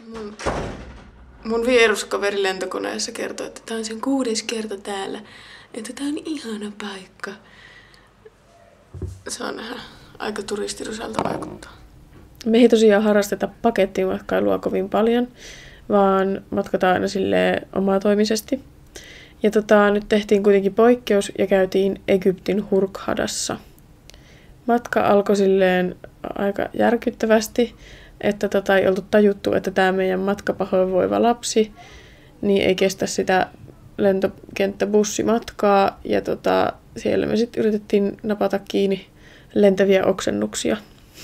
Mun, mun vieruskaveri lentokoneessa kertoi, että tää on sen 6. kerta täällä. Että tää on ihana paikka. Se on aika turistirysalta vaikuttaa. Me ei tosiaan harrasteta pakettimatkailua kovin paljon, vaan matkataan aina silleen omatoimisesti. Ja nyt tehtiin kuitenkin poikkeus ja käytiin Egyptin Hurghadassa. Matka alkoi silleen aika järkyttävästi, että ei oltu tajuttu, että tämä meidän matkapahoinvoiva lapsi niin ei kestä sitä lentokenttäbussimatkaa. Ja siellä me sitten yritettiin napata kiinni lentäviä oksennuksia.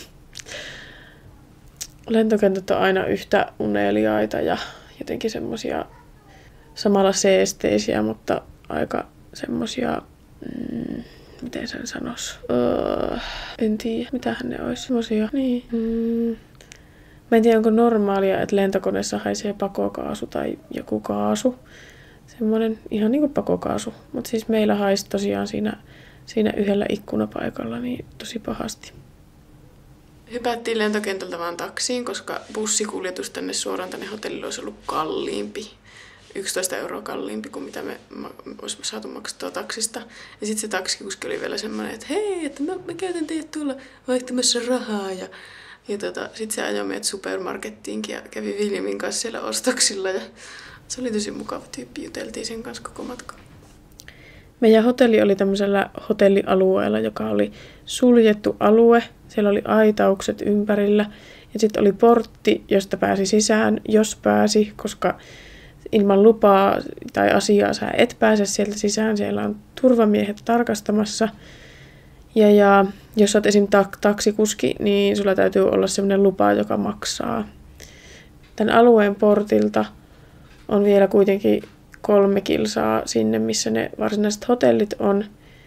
Lentokentät on aina yhtä uneliaita ja jotenkin semmosia samalla seesteisiä, mutta aika semmosia, miten sen sanois? En tiedä, mitähän ne olisi. Semmosia, niin. Mä en tiedä, onko normaalia, että lentokoneessa haisee pakokaasu tai joku kaasu. Semmoinen ihan niinku pakokaasu. Mutta siis meillä haisi tosiaan siinä yhdellä ikkunapaikalla niin tosi pahasti. Hypättiin lentokentältä vaan taksiin, koska bussikuljetus tänne suoraan tänne hotellille olisi ollut kalliimpi. 11 € kalliimpi kuin mitä me olisimme saatu maksettua taksista. Ja sitten se taksikuski oli vielä semmoinen, että hei, että mä käytän teidät tuolla vaihtamassa rahaa. Ja sitten se ajoi meidät supermarkettiinkin ja kävi Viljamin kanssa siellä ostoksilla. Ja se oli tosi mukava tyyppi, juteltiin sen kanssa koko matka. Meidän hotelli oli tämmöisellä hotellialueella, joka oli suljettu alue. Siellä oli aitaukset ympärillä ja sitten oli portti, josta pääsi sisään, jos pääsi, koska ilman lupaa tai asiaa sä et pääse sieltä sisään. Siellä on turvamiehet tarkastamassa. Ja jos sä oot esim. Taksikuski, niin sulla täytyy olla sellainen lupa, joka maksaa. Tämän alueen portilta on vielä kuitenkin 3 kilsaa sinne, missä ne varsinaiset hotellit on.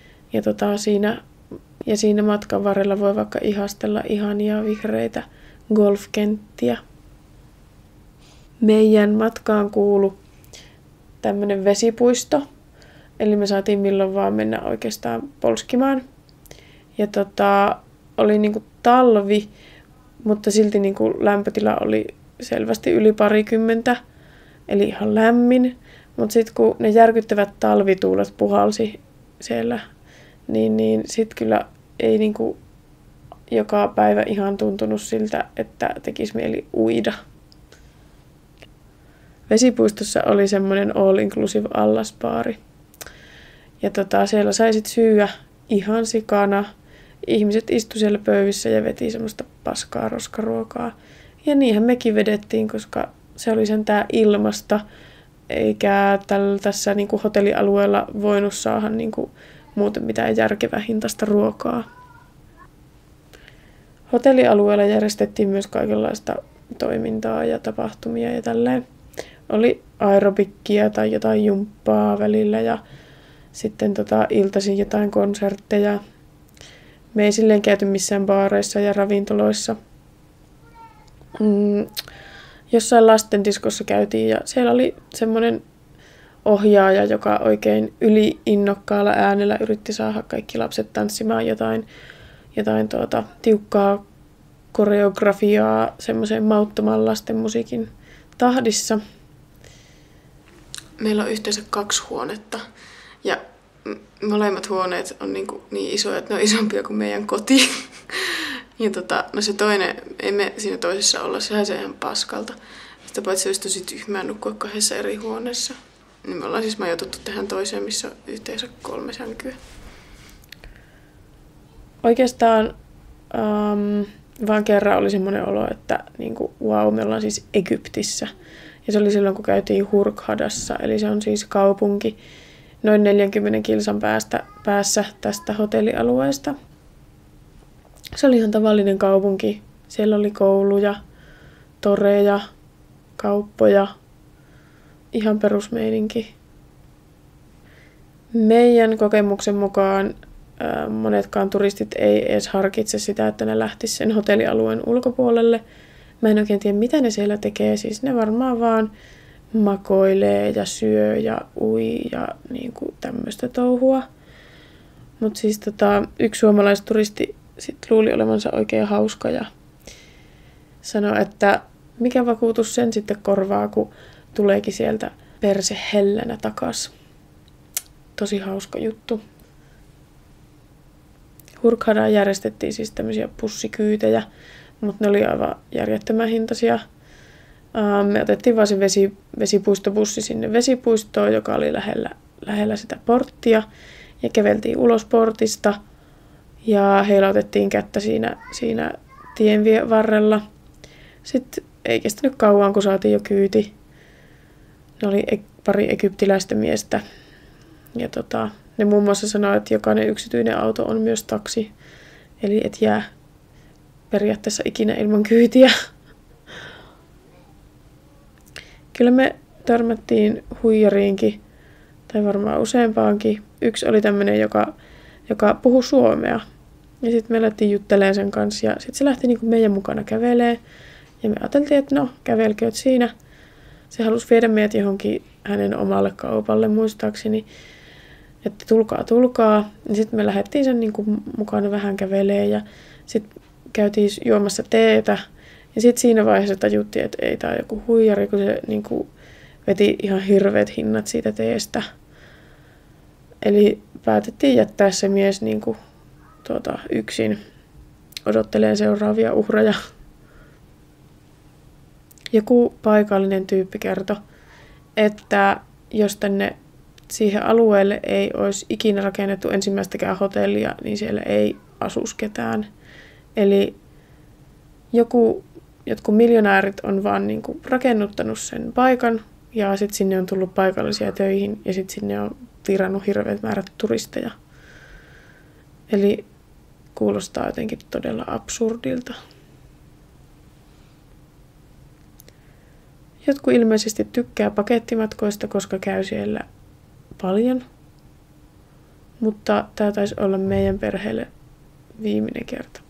Ja siinä matkan varrella voi vaikka ihastella ihania vihreitä golfkenttiä. Meidän matkaan kuului tämmöinen vesipuisto. Eli me saatiin milloin vaan mennä oikeastaan polskimaan. Ja oli niinku talvi, mutta silti niinku lämpötila oli selvästi yli 20. Eli ihan lämmin. Mutta sitten kun ne järkyttävät talvituulet puhalsi siellä, niin sitten kyllä ei niinku joka päivä ihan tuntunut siltä, että tekisi mieli uida. Vesipuistossa oli semmoinen all-inclusive allasbaari. Ja siellä sai sit syyä ihan sikana. Ihmiset istu siellä pöydissä ja veti semmoista paskaa roskaruokaa. Ja niinhän mekin vedettiin, koska se oli sentään ilmasta. Eikä tässä niinku hotellialueella voinut saada niinku muuten mitään järkevää hintaista ruokaa. Hotellialueella järjestettiin myös kaikenlaista toimintaa ja tapahtumia ja tälleen. Oli aerobikkia tai jotain jumppaa välillä ja sitten iltaisin jotain konsertteja. Me ei silleen käyty missään baareissa ja ravintoloissa. Jossain lastendiskossa käytiin ja siellä oli semmoinen ohjaaja, joka oikein yli-innokkaalla äänellä yritti saada kaikki lapset tanssimaan jotain tiukkaa koreografiaa semmoiseen mauttoman lasten musiikin tahdissa. Meillä on yhteensä 2 huonetta ja molemmat huoneet on niin isoja, että ne on isompia kuin meidän koti. Ja no se toinen, ei me siinä toisessa olla, sehän se ihan paskalta. Sitä paitsi se olisi tosi tyhmää nukkua 2 eri huoneessa. Niin me ollaan siis majoituttu tähän toiseen, missä on yhteensä 3 sänkyä. Oikeastaan vaan kerran oli semmoinen olo, että me ollaan siis Egyptissä. Ja se oli silloin, kun käytiin Hurghadassa, eli se on siis kaupunki noin 40 kilsan päässä tästä hotellialueesta. Se oli ihan tavallinen kaupunki. Siellä oli kouluja, toreja, kauppoja, ihan perusmeininki. Meidän kokemuksen mukaan monetkaan turistit ei edes harkitse sitä, että ne lähtisivät sen hotellialueen ulkopuolelle. Mä en oikein tiedä, mitä ne siellä tekee. Siis ne varmaan vaan makoilee ja syö ja ui ja tämmöistä touhua. Mutta siis yksi suomalaisturisti sit luuli olevansa oikein hauska ja sanoi, että mikä vakuutus sen sitten korvaa, kun tuleekin sieltä perse hellänä takas. Tosi hauska juttu. Hurghadaan järjestettiin siis tämmöisiä pussikyytejä, mutta ne oli aivan järjettömän hintaisia. Me otettiin vaan se vesipuistobussi sinne vesipuistoon, joka oli lähellä sitä porttia. Ja käveltiin ulos portista ja heilautettiin kättä siinä tien varrella. Sitten ei kestänyt kauan, kun saatiin jo kyyti. Ne oli pari egyptiläistä miestä. Ja ne muun muassa sanoi, että jokainen yksityinen auto on myös taksi. Eli et jää periaatteessa ikinä ilman kyytiä. Kyllä me törmättiin huijariinkin, tai varmaan useampaankin. Yksi oli tämmöinen, joka puhui suomea. Ja sitten me lähtiin juttelemaan sen kanssa. Ja sitten se lähti niinku meidän mukana kävelemään. Ja me ajateltiin, että no, kävelkööt siinä. Se halusi viedä meidät johonkin hänen omalle kaupalle muistaakseni. Että tulkaa. Ja sitten me lähdettiin sen niinku mukana vähän kävelemään. Ja sitten käytiin juomassa teetä. Ja sitten siinä vaiheessa tajuttiin, että ei, tää on joku huijari, kun se niinku veti ihan hirveät hinnat siitä teestä. Eli päätettiin jättää se mies niinku, yksin odottelee seuraavia uhreja. Joku paikallinen tyyppi kertoi, että jos tänne siihen alueelle ei olisi ikinä rakennettu ensimmäistäkään hotellia, niin siellä ei asuisi ketään. Eli jotkut miljonäärit on vaan niinku rakennuttanut sen paikan ja sitten sinne on tullut paikallisia töihin ja sitten sinne on virannut hirveät määrät turisteja. Eli kuulostaa jotenkin todella absurdilta. Jotkut ilmeisesti tykkää pakettimatkoista, koska käy siellä paljon. Mutta tämä taisi olla meidän perheelle viimeinen kerta.